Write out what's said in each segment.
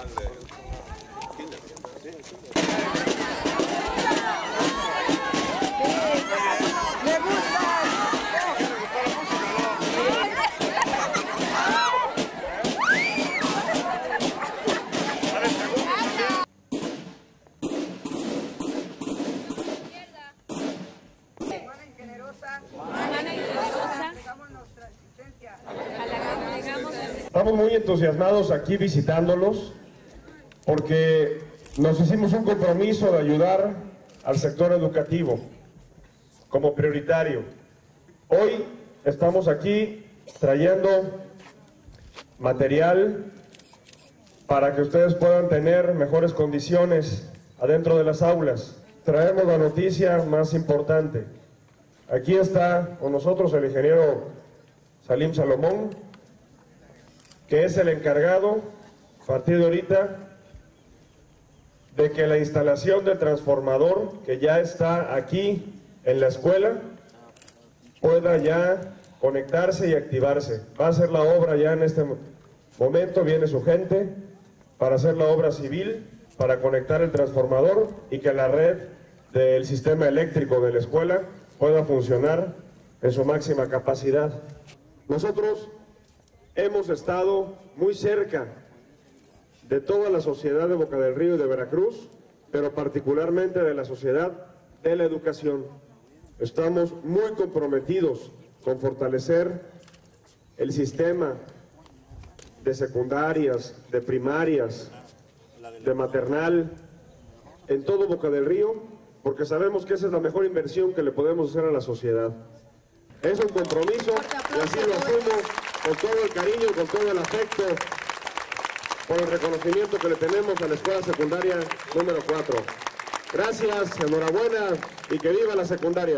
Estamos muy entusiasmados aquí visitándolos porque nos hicimos un compromiso de ayudar al sector educativo como prioritario. Hoy estamos aquí trayendo material para que ustedes puedan tener mejores condiciones adentro de las aulas. Traemos la noticia más importante. Aquí está con nosotros el ingeniero Salim Salomón, que es el encargado, a partir de ahorita, de que la instalación del transformador, que ya está aquí en la escuela, pueda ya conectarse y activarse. Va a hacer la obra ya en este momento, viene su gente para hacer la obra civil, para conectar el transformador y que la red del sistema eléctrico de la escuela pueda funcionar en su máxima capacidad. Nosotros hemos estado muy cerca de toda la sociedad de Boca del Río y de Veracruz, pero particularmente de la sociedad de la educación. Estamos muy comprometidos con fortalecer el sistema de secundarias, de primarias, de maternal, en todo Boca del Río, porque sabemos que esa es la mejor inversión que le podemos hacer a la sociedad. Es un compromiso y así lo asumo con todo el cariño, con todo el afecto, por el reconocimiento que le tenemos a la escuela secundaria número 4. Gracias, enhorabuena y que viva la secundaria.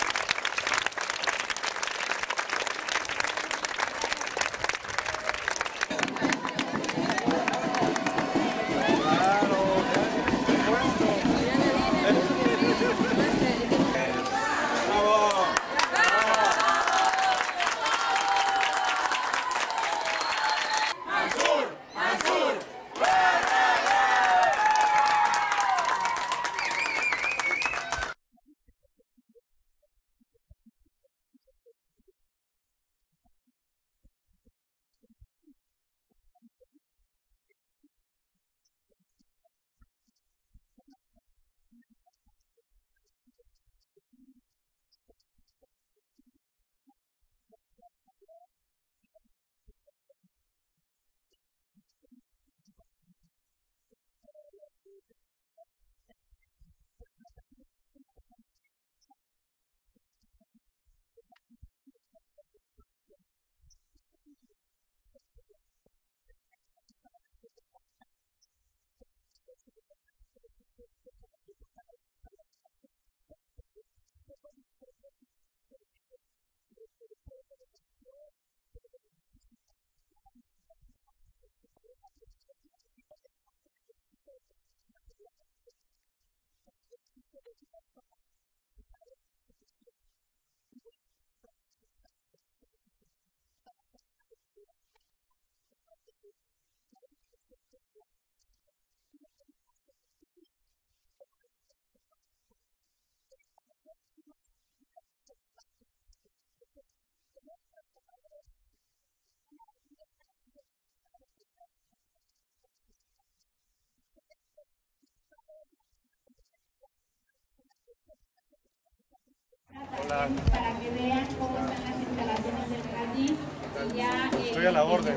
Hola. Para que vean cómo están las instalaciones del jardín. Estoy a la orden,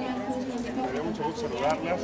Me dio mucho gusto saludarlas.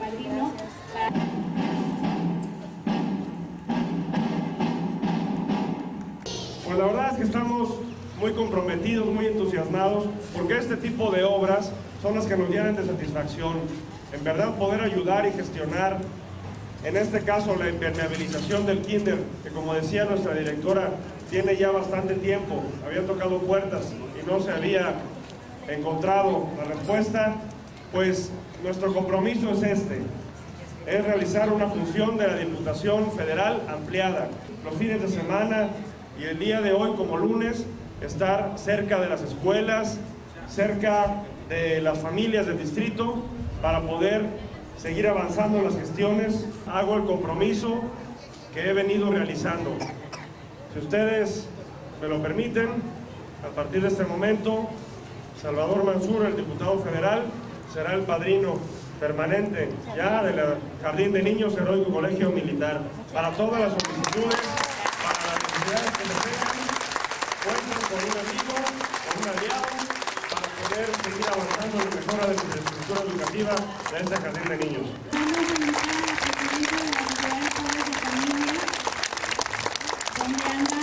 Pues la verdad es que estamos muy comprometidos, muy entusiasmados, porque este tipo de obras son las que nos llenan de satisfacción. En verdad, poder ayudar y gestionar, en este caso, la impermeabilización del kinder, que como decía nuestra directora, tiene ya bastante tiempo, había tocado puertas y no se había encontrado la respuesta. Pues nuestro compromiso es es realizar una función de la Diputación Federal ampliada, los fines de semana y el día de hoy como lunes, estar cerca de las escuelas, cerca de las familias del distrito, para poder seguir avanzando en las gestiones. Hago el compromiso que he venido realizando. Si ustedes me lo permiten, a partir de este momento, Salvador Mansur, el diputado federal, será el padrino permanente ya del Jardín de Niños Heroico Colegio Militar. Para todas las solicitudes, para las necesidades que se tengan, cuenten con un amigo, con un aliado, para poder seguir avanzando en la mejora de la infraestructura educativa de este Jardín de Niños. Vamos a invitar a la presidenta de la Sociedad de Padres de Familia, donde anda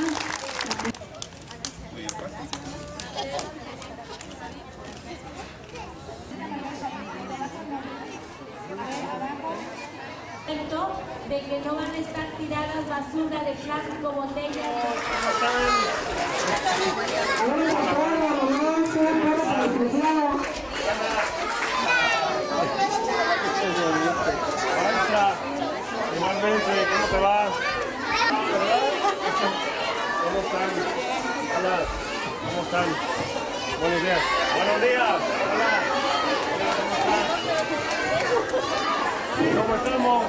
de que no van a estar tiradas basura de plástico, botellas. Igualmente, ¿cómo te va? ¿Cómo están? Hola, ¿cómo están? Buenos días. Buenos días. Hola. ¿Cómo estamos?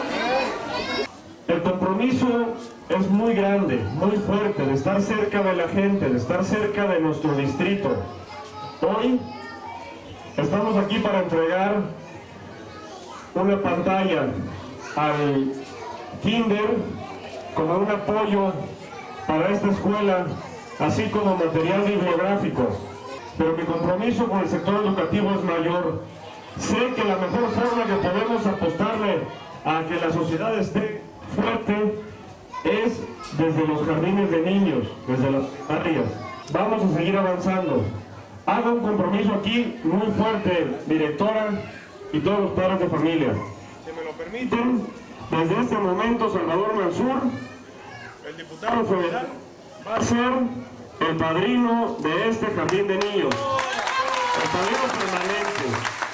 El compromiso es muy grande, muy fuerte, de estar cerca de la gente, de estar cerca de nuestro distrito. Hoy estamos aquí para entregar una pantalla al kinder como un apoyo para esta escuela, así como material bibliográfico. Pero mi compromiso con el sector educativo es mayor. Sé que la mejor forma que podemos apostarle a que la sociedad esté fuerte es desde los jardines de niños, desde las primarias. Vamos a seguir avanzando. Hago un compromiso aquí muy fuerte, directora y todos los padres de familia. Si me lo permiten, desde este momento Salvador Mansur, el diputado federal, va a ser el padrino de este Jardín de Niños, el padrino permanente.